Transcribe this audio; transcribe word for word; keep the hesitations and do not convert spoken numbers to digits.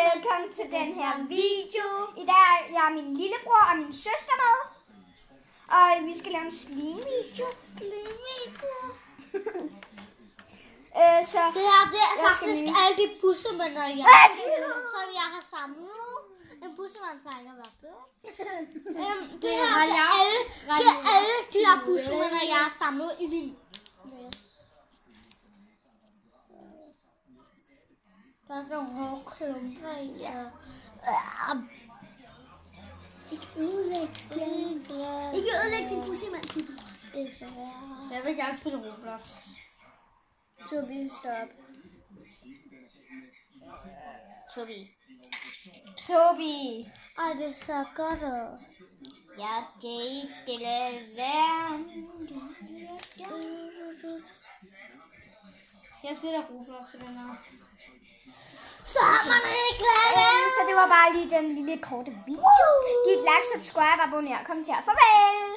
velkommen til den her video. I dag er jeg min lillebror og min søster med. Og vi skal lave en slim-video. Slim-video. øh, så det her det er faktisk lige... alle de bussemænder, jeg har, som jeg har samlet. En bussemand plejer at være før. øhm, det her det er alle, det er alle de her bussemænder, jeg har samlet i min... Der er sådan nogle hårde klumper i. Ja. Ikke ødelæg den. Ikke ødelæg din bussemand. Jeg vil gerne spille Roblox. Tobi, stop. Tobi. Tobi. Ej, det er så godt ud. Jeg kan ikke lade være. Jeg spiller Roblox i den her. Så har man ikke glædet. Så det var bare lige den lille korte video. Giv et like, subscribe, abonner, kommenter. Farvel.